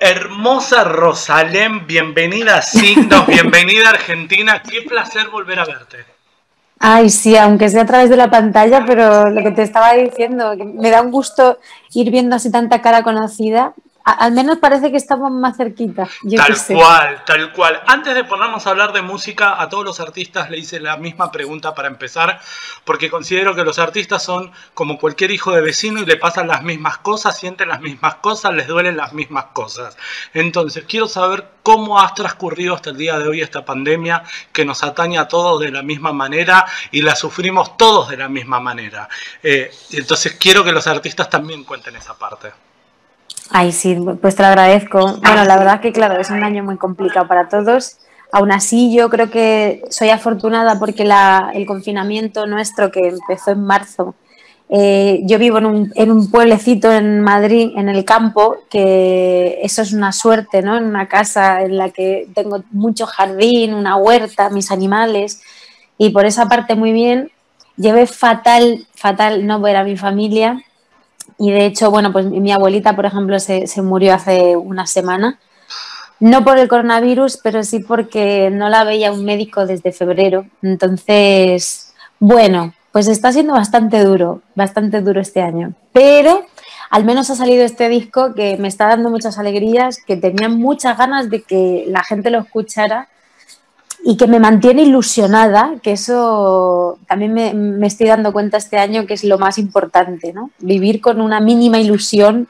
Hermosa Rosalén, bienvenida a Signos, bienvenida a Argentina. Qué placer volver a verte. Ay, sí, aunque sea a través de la pantalla, pero lo que te estaba diciendo, que me da un gusto ir viendo así tanta cara conocida. Al menos parece que estamos más cerquita, yo qué Tal sé. cual, tal cual. Antes de ponernos a hablar de música, a todos los artistas le hice la misma pregunta para empezar, porque considero que los artistas son como cualquier hijo de vecino y le pasan las mismas cosas, sienten las mismas cosas, les duelen las mismas cosas. Entonces, quiero saber cómo has transcurrido hasta el día de hoy esta pandemia que nos atañe a todos de la misma manera y la sufrimos todos de la misma manera. Entonces, quiero que los artistas también cuenten esa parte. Ay, sí, pues te lo agradezco. Bueno, la verdad que claro, es un año muy complicado para todos. Aún así, yo creo que soy afortunada porque el confinamiento nuestro que empezó en marzo, yo vivo en un pueblecito en Madrid, en el campo, que eso es una suerte, ¿no? En una casa en la que tengo mucho jardín, una huerta, mis animales, y por esa parte muy bien. Llevé fatal, fatal no ver a mi familia. Y de hecho, bueno, pues mi abuelita, por ejemplo, se murió hace una semana. No por el coronavirus, pero sí porque no la veía un médico desde febrero. Entonces, bueno, pues está siendo bastante duro este año. Pero al menos ha salido este disco que me está dando muchas alegrías, que tenía muchas ganas de que la gente lo escuchara y que me mantiene ilusionada, que eso también me estoy dando cuenta este año que es lo más importante, ¿no? Vivir con una mínima ilusión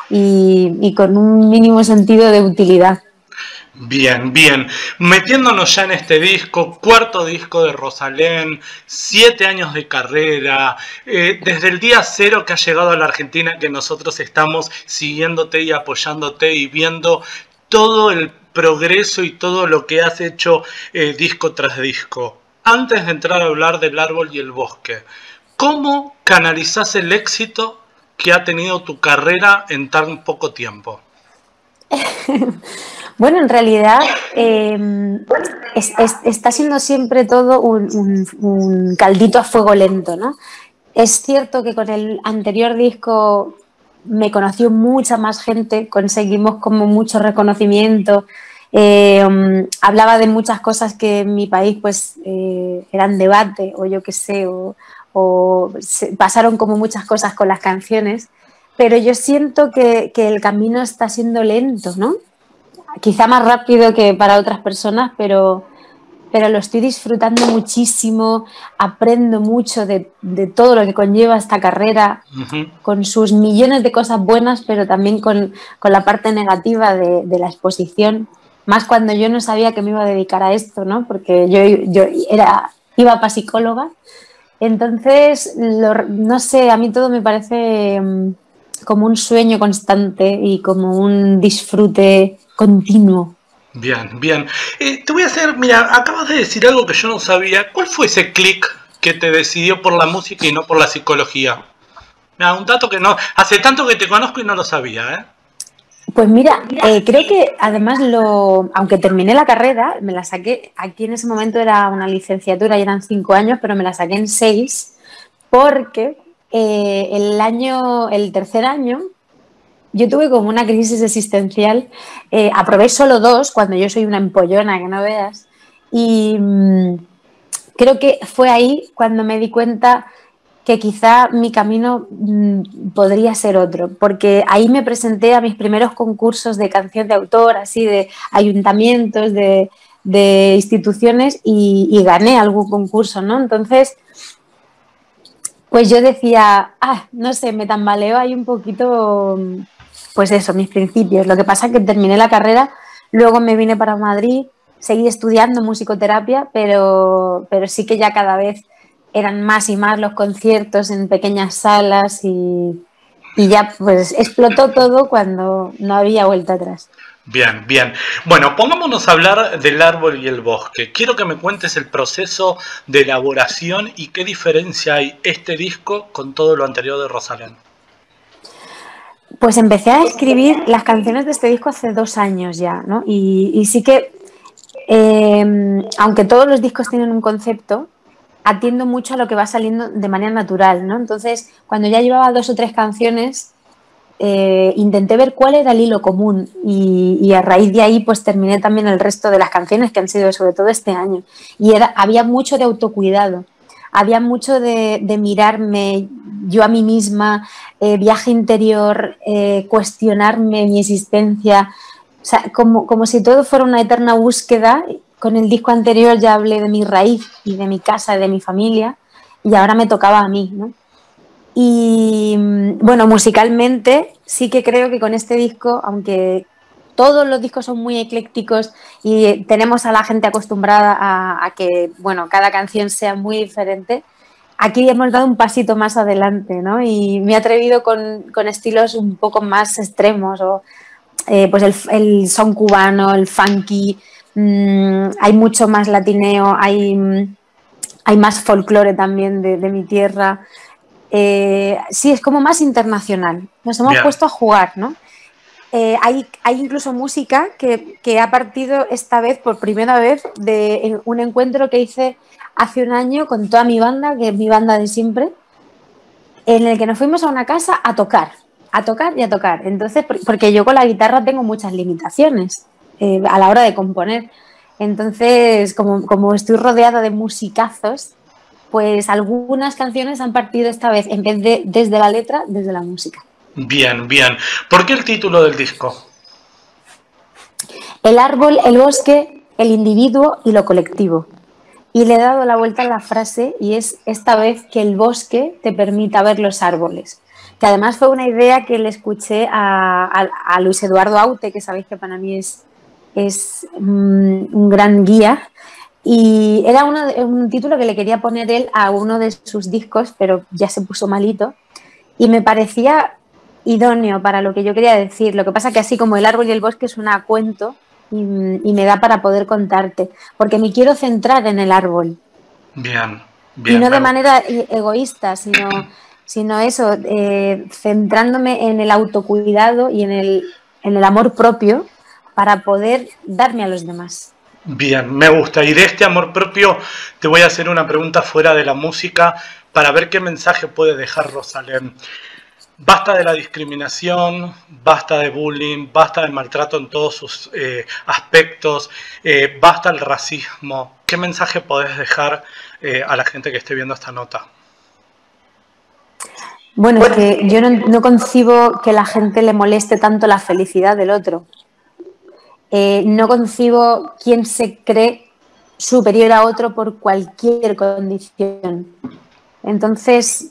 y con un mínimo sentido de utilidad. Bien, bien. Metiéndonos ya en este disco, cuarto disco de Rosalén, 7 años de carrera, desde el día cero que has llegado a la Argentina, que nosotros estamos siguiéndote y apoyándote y viendo todo el progreso y todo lo que has hecho disco tras disco. Antes de entrar a hablar del árbol y el bosque, ¿cómo canalizás el éxito que ha tenido tu carrera en tan poco tiempo? Bueno, en realidad está siendo siempre todo un caldito a fuego lento, ¿no? Es cierto que con el anterior disco me conoció mucha más gente, conseguimos como mucho reconocimiento, hablaba de muchas cosas que en mi país pues eran debate o yo qué sé, pasaron como muchas cosas con las canciones, pero yo siento que el camino está siendo lento, ¿no? Quizá más rápido que para otras personas, pero lo estoy disfrutando muchísimo, aprendo mucho de todo lo que conlleva esta carrera, Ujú. con sus millones de cosas buenas, pero también con la parte negativa de la exposición, más cuando yo no sabía que me iba a dedicar a esto, ¿no? Porque iba para psicóloga, entonces, no sé, a mí todo me parece como un sueño constante y como un disfrute continuo. Bien, bien. Te voy a hacer, mira, acabas de decir algo que yo no sabía. ¿Cuál fue ese clic que te decidió por la música y no por la psicología? Mira, un dato que no, hace tanto que te conozco y no lo sabía, ¿eh? Pues mira, creo que además aunque terminé la carrera, me la saqué, aquí en ese momento era una licenciatura y eran 5 años, pero me la saqué en 6, porque el tercer año, yo tuve como una crisis existencial, aprobé solo 2, cuando yo soy una empollona, que no veas, y creo que fue ahí cuando me di cuenta que quizá mi camino podría ser otro, porque ahí me presenté a mis primeros concursos de canción de autor, así de ayuntamientos, de instituciones y gané algún concurso, ¿no? Entonces, pues yo decía, no sé, me tambaleo ahí un poquito, pues eso, mis principios. Lo que pasa es que terminé la carrera, luego me vine para Madrid, seguí estudiando musicoterapia, pero sí que ya cada vez eran más y más los conciertos en pequeñas salas y ya pues explotó todo cuando no había vuelta atrás. Bien, bien. Bueno, pongámonos a hablar del árbol y el bosque. Quiero que me cuentes el proceso de elaboración y qué diferencia hay este disco con todo lo anterior de Rosalén. Pues empecé a escribir las canciones de este disco hace 2 años ya, ¿no? Y sí que aunque todos los discos tienen un concepto, atiendo mucho a lo que va saliendo de manera natural, ¿no? Entonces, cuando ya llevaba 2 o 3 canciones, intenté ver cuál era el hilo común y a raíz de ahí pues terminé también el resto de las canciones que han sido sobre todo este año. Y había mucho de autocuidado, había mucho de mirarme yo a mí misma, viaje interior, cuestionarme mi existencia, o sea, como si todo fuera una eterna búsqueda. Con el disco anterior ya hablé de mi raíz y de mi casa, de mi familia, y ahora me tocaba a mí, ¿no? Y bueno, musicalmente sí que creo que con este disco, aunque todos los discos son muy eclécticos y tenemos a la gente acostumbrada a que, bueno, cada canción sea muy diferente, aquí hemos dado un pasito más adelante, ¿no? Y me he atrevido con estilos un poco más extremos, o pues el son cubano, el funky, hay mucho más latineo, hay más folclore también de mi tierra. Sí, es como más internacional. Nos hemos Bien, puesto a jugar, ¿no? Hay incluso música que ha partido esta vez, por primera vez, de un encuentro que hice hace un año con toda mi banda, que es mi banda de siempre, en el que nos fuimos a una casa a tocar y a tocar. Entonces, porque yo con la guitarra tengo muchas limitaciones a la hora de componer. Entonces, como estoy rodeada de musicazos, pues algunas canciones han partido esta vez, en vez de desde la letra, desde la música. bien, bien. ¿Por qué el título del disco? El árbol, el bosque, el individuo y lo colectivo. Y le he dado la vuelta a la frase y es esta vez que el bosque te permita ver los árboles. Que además fue una idea que le escuché a Luis Eduardo Aute, que sabéis que para mí es un gran guía. Y era un título que le quería poner él a uno de sus discos, pero ya se puso malito. Y me parecía idóneo para lo que yo quería decir. Lo que pasa que así como el árbol y el bosque suena a cuento y me da para poder contarte, porque me quiero centrar en el árbol. Bien, Y bien. no de manera egoísta, sino eso, centrándome en el autocuidado y en el amor propio para poder darme a los demás. Bien, me gusta. Y de este amor propio te voy a hacer una pregunta fuera de la música para ver qué mensaje puede dejar Rosalén. Basta de la discriminación, basta de bullying, basta del maltrato en todos sus aspectos, basta el racismo. ¿Qué mensaje podés dejar a la gente que esté viendo esta nota? Bueno, es que yo no concibo que la gente le moleste tanto la felicidad del otro. No concibo quién se cree superior a otro por cualquier condición. Entonces,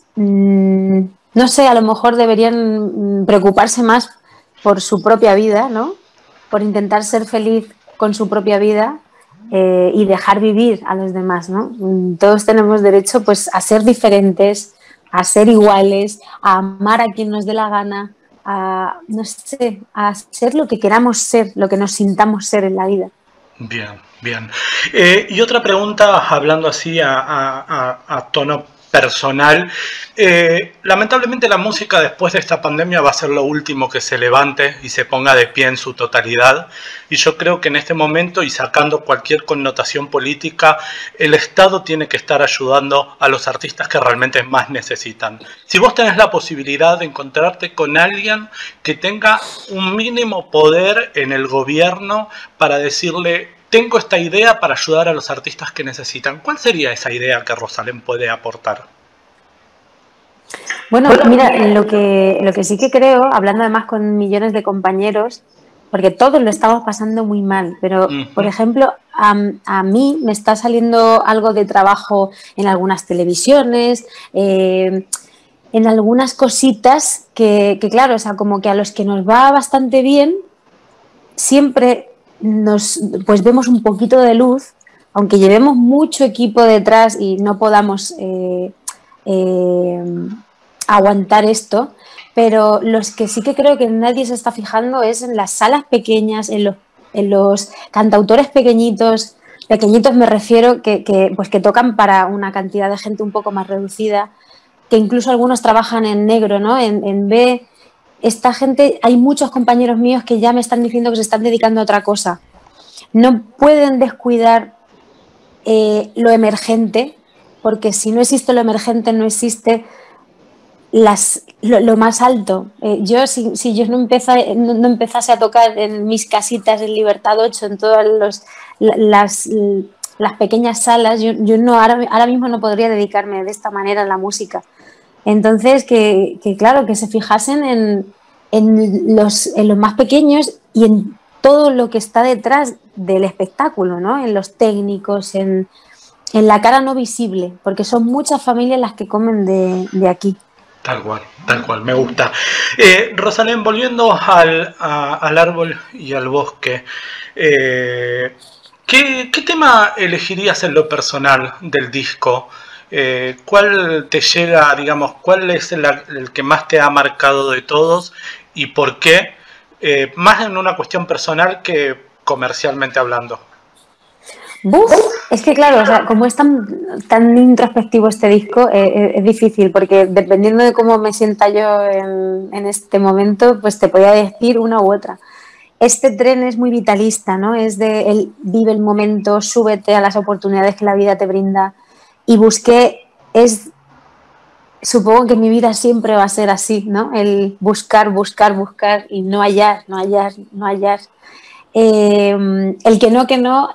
no sé, a lo mejor deberían preocuparse más por su propia vida, ¿no? Por intentar ser feliz con su propia vida y dejar vivir a los demás, ¿no? Todos tenemos derecho, pues, a ser diferentes, a ser iguales, a amar a quien nos dé la gana, a, no sé, a ser lo que queramos ser, lo que nos sintamos ser en la vida. Bien, bien. Y otra pregunta, hablando así a tono personal. Lamentablemente la música después de esta pandemia va a ser lo último que se levante y se ponga de pie en su totalidad. Y yo creo que en este momento, y sacando cualquier connotación política, el Estado tiene que estar ayudando a los artistas que realmente más necesitan. Si vos tenés la posibilidad de encontrarte con alguien que tenga un mínimo poder en el gobierno para decirle: tengo esta idea para ayudar a los artistas que necesitan, ¿cuál sería esa idea que Rosalén puede aportar? Bueno, mira, lo que sí que creo, hablando además con millones de compañeros, porque todos lo estamos pasando muy mal, pero, por ejemplo, a mí me está saliendo algo de trabajo en algunas televisiones, en algunas cositas claro, o sea, como que a los que nos va bastante bien, siempre pues vemos un poquito de luz, aunque llevemos mucho equipo detrás y no podamos eh, aguantar esto, pero los que sí que creo que nadie se está fijando es en las salas pequeñas, en los cantautores pequeñitos. Pequeñitos me refiero pues que tocan para una cantidad de gente un poco más reducida, que incluso algunos trabajan en negro, ¿no? En B. Esta gente, hay muchos compañeros míos que ya me están diciendo que se están dedicando a otra cosa. No pueden descuidar lo emergente, porque si no existe lo emergente, no existe lo más alto. Yo, si yo no empezase a tocar en mis casitas en Libertad 8, en todas las pequeñas salas, yo no, ahora mismo no podría dedicarme de esta manera a la música. Entonces, claro, que se fijasen en los más pequeños y en todo lo que está detrás del espectáculo, ¿no? En los técnicos, en la cara no visible, porque son muchas familias las que comen de aquí. Tal cual, me gusta. Rosalén, volviendo al árbol y al bosque, ¿qué tema elegirías en lo personal del disco? ¿Cuál te llega, digamos, cuál es el que más te ha marcado de todos y por qué? Más en una cuestión personal que comercialmente hablando. ¡Buf! Es que claro, o sea, como es tan introspectivo este disco, es difícil, porque dependiendo de cómo me sienta yo en este momento, pues te podría decir una u otra. Este tren es muy vitalista, ¿no? Es de vive el momento, súbete a las oportunidades que la vida te brinda. Y supongo que mi vida siempre va a ser así, ¿no? El buscar, buscar, buscar y no hallar, no hallar, no hallar. El que no,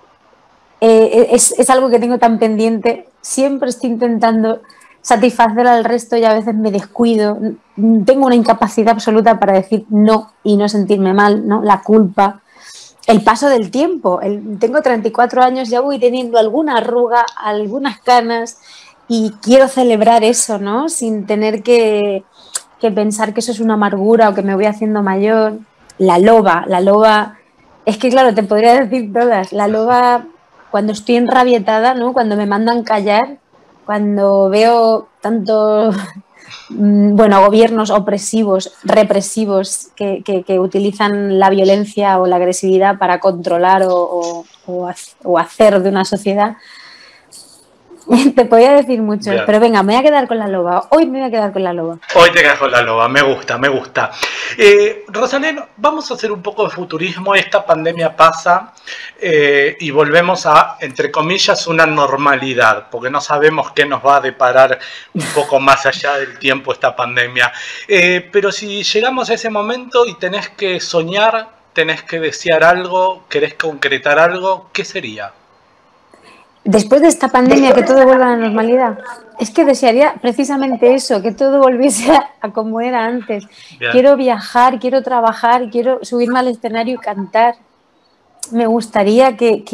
es algo que tengo tan pendiente. Siempre estoy intentando satisfacer al resto y a veces me descuido. Tengo una incapacidad absoluta para decir no y no sentirme mal, ¿no? La culpa, el paso del tiempo. Tengo 34 años, ya voy teniendo alguna arruga, algunas canas y quiero celebrar eso, ¿no? Sin tener que pensar que eso es una amargura o que me voy haciendo mayor. La loba, es que claro, te podría decir todas. La loba, cuando estoy enrabietada, ¿no? Cuando me mandan callar, cuando veo tanto, bueno, gobiernos opresivos, represivos, que utilizan la violencia o la agresividad para controlar o hacer de una sociedad. Te podía decir mucho, Bien. pero venga, me voy a quedar con la loba. Hoy me voy a quedar con la loba. Hoy te quedas con la loba, me gusta, me gusta. Rosalén, vamos a hacer un poco de futurismo. Esta pandemia pasa y volvemos a, entre comillas, una normalidad, porque no sabemos qué nos va a deparar un poco más allá del tiempo esta pandemia. Pero si llegamos a ese momento y tenés que soñar, tenés que desear algo, querés concretar algo, ¿qué sería? Después de esta pandemia, que todo vuelva a la normalidad. Es que desearía precisamente eso, que todo volviese a como era antes. Bien. Quiero viajar, quiero trabajar, quiero subirme al escenario y cantar. Me gustaría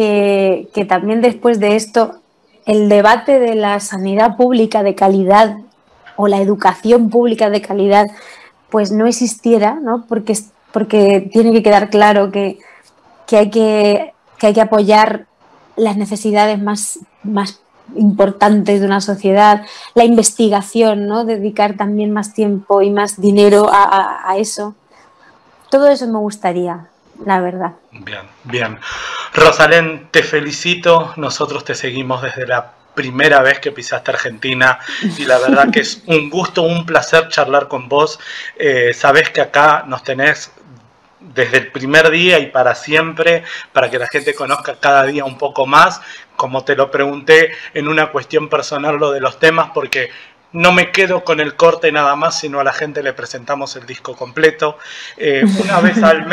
que también después de esto el debate de la sanidad pública de calidad o la educación pública de calidad pues no existiera, ¿no? Porque tiene que quedar claro que hay que apoyar las necesidades más importantes de una sociedad, la investigación, ¿no? Dedicar también más tiempo y más dinero a eso. Todo eso me gustaría, la verdad. Bien, bien. Rosalén, te felicito. Nosotros te seguimos desde la primera vez que pisaste Argentina y la verdad que es un gusto, un placer charlar con vos. Sabés que acá nos tenés desde el primer día y para siempre, para que la gente conozca cada día un poco más. Como te lo pregunté en una cuestión personal lo de los temas, porque no me quedo con el corte nada más, sino a la gente le presentamos el disco completo. Una vez al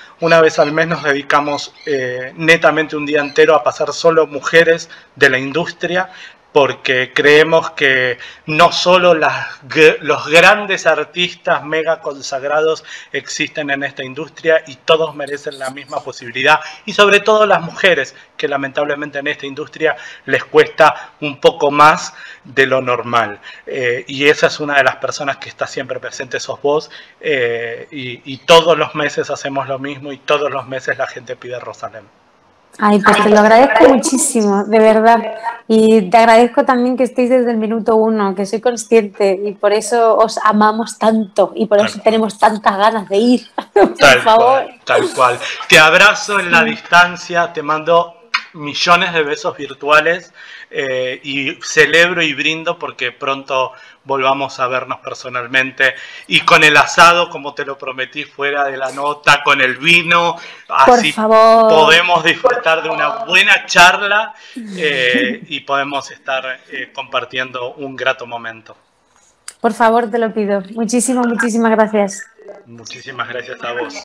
mes nos dedicamos netamente un día entero a pasar solo mujeres de la industria, porque creemos que no solo los grandes artistas mega consagrados existen en esta industria y todos merecen la misma posibilidad, y sobre todo las mujeres, que lamentablemente en esta industria les cuesta un poco más de lo normal. Y esa es una de las personas que está siempre presente, sos vos, y todos los meses hacemos lo mismo y todos los meses la gente pide Rosalén. Ay, pues te lo agradezco muchísimo, de verdad. Y te agradezco también que estéis desde el minuto 1, que soy consciente y por eso os amamos tanto y por eso tenemos tantas ganas de ir. Por favor. Tal cual. Te abrazo en la distancia, te mando millones de besos virtuales y celebro y brindo porque pronto volvamos a vernos personalmente y con el asado, como te lo prometí fuera de la nota, con el vino, así podemos disfrutar de una buena charla y podemos estar compartiendo un grato momento. Por favor, te lo pido. Muchísimas gracias. Muchísimas gracias a vos.